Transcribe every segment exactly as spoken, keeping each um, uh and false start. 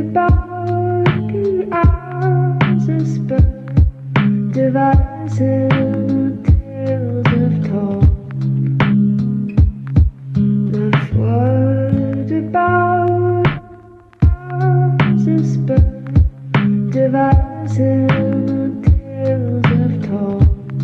barken eyes of spur, devising tales of tall. The flood about eyes of spur, devising tales of tall.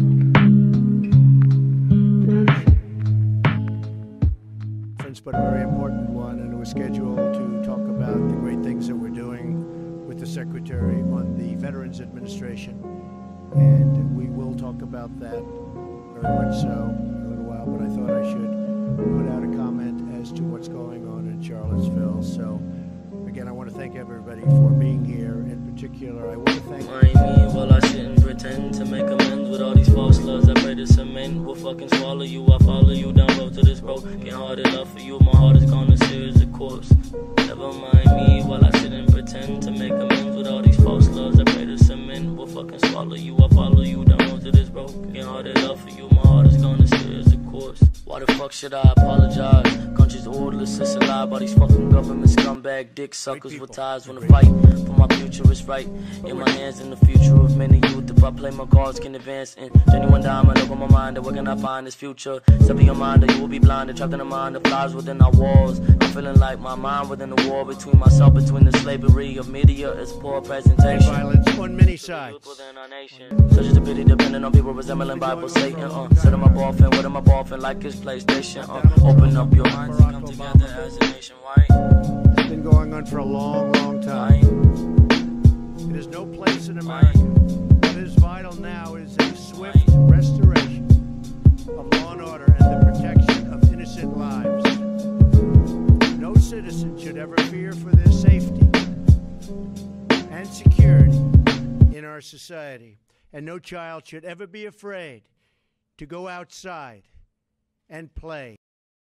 But a very important one, and it was scheduled to talk about the great things that we're doing with the Secretary on the Veterans Administration, and we will talk about that very much so in a little while, but I thought I should put out a comment as to what's going on in Charlottesville. So again, I want to thank everybody for being here. In particular, I want to thank Mind me while I sit and pretend to make amends with all these false loves. I pray the cement will fucking swallow you. I follow you down road to this broken hearted love for you. My heart is gone as serious as a corpse. Never mind me while I sit and pretend to make amends with all these false loves. I pray the cement will fucking swallow you. I follow you down road to this broken hearted love for you. My heart is gone as serious as a corpse. Why the fuck should I apologize? Country's orderless, it's a lie by these fucking government scumbag dick suckers with ties wanna fight for my future is right in my hands and the future of many youth. If I play my cards can advance in genuine diamond over my mind, where can I find this future? Sever your mind or you will be blinded, trapped in a mind that flies within our walls. I'm feeling like my mind within the war between myself, between the slavery of media is poor presentation. violence on many sides. Such as a pity depending on people resembling Bible Satan. Uh, set them up often, with them up often like it's PlayStation. Uh, open up your minds and come together as a nation. Why? It's been going on for a long, long time. It has no place in America. What is vital now is a swift restoration of law and order and the protection of innocent lives. No citizen should ever fear for their safety and security in our society. And no child should ever be afraid to go outside and play.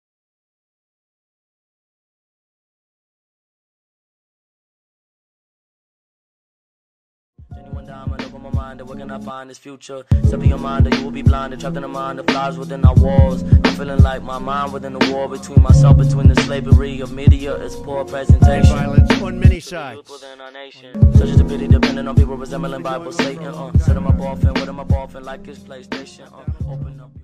Genuine diamond over my mind, where can I find this future? Sever your mind or you will be blinded, trapped in a mind that flies within our walls. I'm feeling like my mind within the war between myself, between the slavery of media is poor presentation. Violence on many sides. Such as a pity depending on people resembling Bible Satan. Uh, set them up often, with them up often like it's PlayStation. Uh, open up.